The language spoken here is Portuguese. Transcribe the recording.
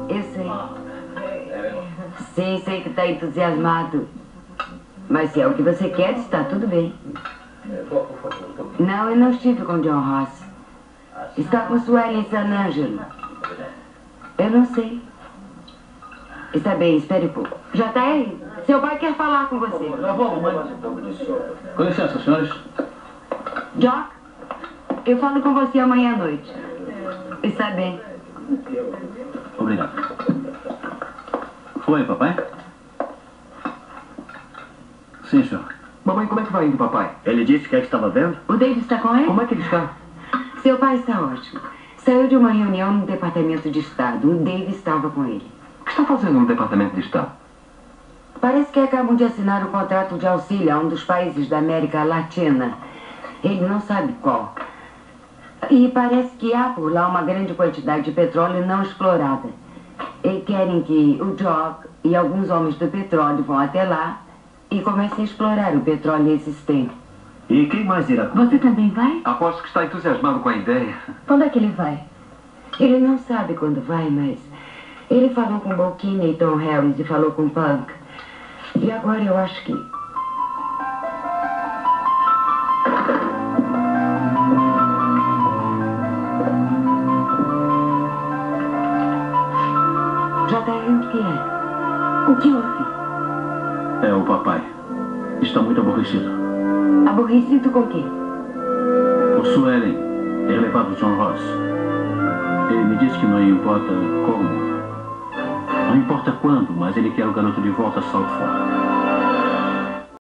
Eu sei. Sim, sei que está entusiasmado. Mas se é o que você quer, está tudo bem. Não, eu não estive com John Ross. Está com Suelen em San Angelo. Eu não sei. Está bem, espere um pouco. Já está aí? Seu pai quer falar com você. Com licença, senhores. Jock, eu falo com você amanhã à noite. Está bem. Obrigado. Foi, papai? Sim, senhor. Mamãe, como é que vai indo, papai? Ele disse que é que estava vendo? O David está com ele? Como é que ele está? Seu pai está ótimo. Saiu de uma reunião no Departamento de Estado. O David estava com ele. O que está fazendo no Departamento de Estado? Parece que acabam de assinar um contrato de auxílio a um dos países da América Latina. Ele não sabe qual. E parece que há por lá uma grande quantidade de petróleo não explorada. E querem que o Jock e alguns homens do petróleo vão até lá e comecem a explorar o petróleo existente. E quem mais irá? Você também vai? Aposto que está entusiasmado com a ideia. Quando é que ele vai? Ele não sabe quando vai, mas ele falou com Bo Kinney e Tom Harris e falou com Punk. E agora eu acho que... JR, o que é? O que houve? É o papai. Está muito aborrecido. Aborrecido com o quê? Por Suelen ter levado John Ross. Ele me disse que não importa como, não importa quando, mas ele quer o garoto de volta a South Fork.